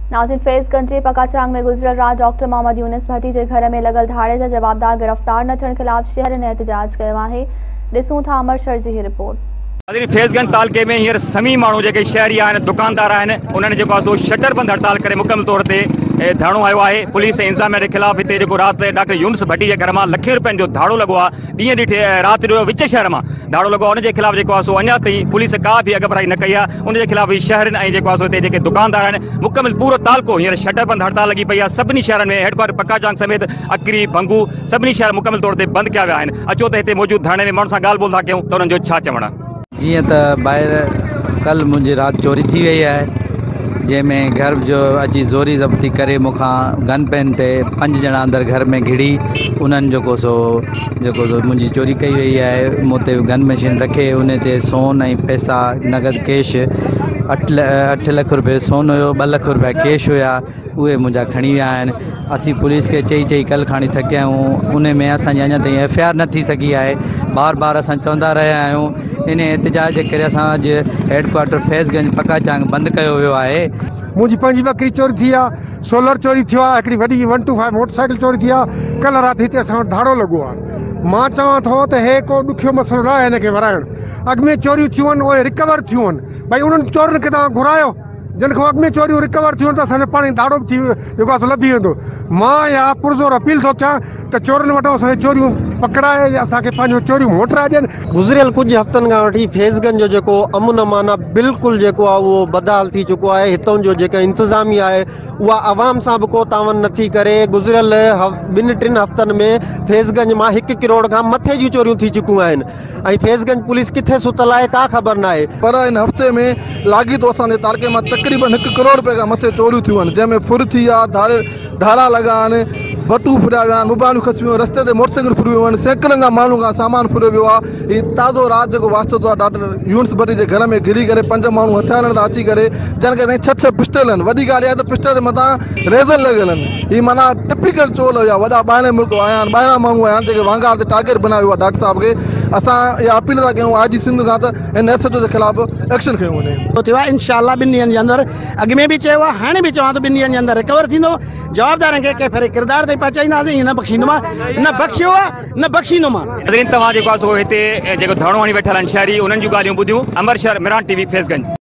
नाज़रीन, फैज़गंज जे पकाचांग में गुज़िरियल रात डॉक्टर मोहम्मद यूनिस भट्टी के घर में लगल धाड़े जा जवाबदार गिरफ्तार न थियण खिलाफ शहर ने एहतजाज किया है। ॾिसूं था अमर शर जी रिपोर्ट। फैज़गंज तालके में हींअर समी माण्हू जेके शहरी आहिनि, दुकानदार आहिनि, उन्हनि जेको आहे सो शटर बंद हड़ताल करे मुकम्मल तौर ते धाड़ो आयो आहे। पुलिस इंतजामिया के खिलाफ हिते जेको राति डॉक्टर यूनिस भट्टी के घर में लखे रुपयनि जो धाड़ो लगो आहे। ॾींहं ॾिठे राति जो विच शहर में धाड़ो लगो आहे। उनके खिलाफ जेको आहे सो अञा ताईं पुलिस का भी अगभराई न कई आहे। उनके खिलाफ शहर ऐं जेको आहे सो हिते जेके दुकानदार आहिनि, मुकम्मल पूरो तालको हींअर शटर बंद हड़ताल लगी पई आहे। सभिनी शहरनि में हेडक्वार्टर पकाचांग समेत अकरी भंगू सभिनी शहर मुकम्मल तौर ते बंद किया विया आहिनि। अचो त हिते मौजूद धाणे में माण्हुनि सां ॻाल्हि ॿोल था कयूं त उन्हनि जो छा चवणु आहे। जी त ॿाहिरि कल मुझे रात चोरी थी वही है, जैमें घर जो अची ज़ोरी ज़ब्ती करे मुखां गन पेन ते 5 ॼणा अंदर घर में घिड़ी उन्हनि जेको सो मुंहिंजी चोरी कई वई है। मूं ते गन मशीन रखे उन ते सोन ऐं पैसा नगद कैश 8 लाख रुपये सोन हुयो, 2 लाख रुपया कैश हुया, उहे मुंहिंजा खणी विया आहिनि। असीं पुलिस के चई कल खाणी थकिया आहियूं। उन में असांजी अञा ताईं FIR न थी सकी है। बार बार असां चवंदा रहिया आहियूं। इन एहतजाज के करे असां अॼु हेडक्वार्टर फैज़गंज पकाचांग बंद किया वियो आहे। मुझी 5 बकरी चोरी थी आहे, सोलर चोरी थियो आहे, हिकिड़ी वॾी 125 मोटरसाइकिल चोरी थी आहे। कल राति हिते असां वटि धाड़ो लॻो आहे। मां चवां थो त हे को ॾुखियो मसइलो न आहे हिनखे वराइण। अॻु में चोरियूं थियूं आहिनि, उहे रिकवर थियूं आहिनि। भई उन्हनि चोरनि खे तव्हां घुरायो, जिन खां अॻु में चोरियूं रिकवर थियूं आहिनि त असांजो पाण ई धाड़ो थी जेको आहे लभी वेंदो। मां या पुरज़ोर अपील थो कयां त चोरनि वटि असांखे चोरियूं पकड़ाए या असांखे पंहिंजो चोरियूं मोटराए ॾियनि। गुज़िरियल कुछ हफ़्तनि खां वठी फैज़गंज जो जेको अमन अमान आहे बिल्कुलु जेको आहे उहो बदहाल थी चुको आहे। हितां जो जेका इंतज़ामिया आहे उहा आवाम सां बि को तावन नथी करे। गुज़िरियल 2-3 हफ़्तनि में फैज़गंज मां 1 करोड़ खां मथे जी चोरियूं थी चुकियूं आहिनि ऐं फैज़गंज पुलिस किथे सुतल आहे का ख़बर न आहे। पर इन हफ़्ते में लाॻीतो असांजे तालके में तक़रीबन 1 करोड़ रुपए खां मथे चोरियूं थियूं आहिनि, जंहिंमें फुर थी आहे, धारा लॻा आहिनि, बटू फुरिया विया आहिनि, मोबाइलूं खसियूं आहिनि, रस्ते ते मोटरसाइकिल फुरियूं आहिनि, सैकड़नि खां माण्हुनि खां सामान फुरियो वियो आहे। हीउ ताज़ो राति जेको वास्तो थियो आहे डॉक्टर यूनिस भट्टी जे घर में घिरी करे 5 माण्हू हथियारनि था अची करे, जंहिं खे साईं 6 पिस्टल आहिनि। वॾी ॻाल्हि आहे त पिस्टल जे मथां रेज़र लॻियल आहिनि। हीउ माना टिपिकल चोर हुया, वॾा ॿाहिरि मुल्क आया आहिनि, ॿाहिरां माण्हू आया आहिनि जेके वांगार ते टारगेट बनायो आहे डॉक्टर साहब खे। असां इहा अपील था कयूं IG सिंध खां त हिन SHO जे ख़िलाफ़ एक्शन खयो वञे। इंशाअल्लाह 2 ॾींहंनि जे अंदरि, अॻु में बि चयो आहे, हाणे बि चवां थो 2 ॾींहंनि जे अंदरि रिकवर थींदो। जवाबदारनि खे कंहिं फेरे किरदार ते पहुचाईंदासीं, न बख़्शींदोमांइ, न बख़्शियो आहे न बख़्शींदोमांइ। तव्हां जेको आहे सो हिते जेको धाड़ो हणी वेठल आहिनि शहरी, उन्हनि जूं ॻाल्हियूं ॿुधियूं। अमर शर, मिरान TV, फैज़गंज।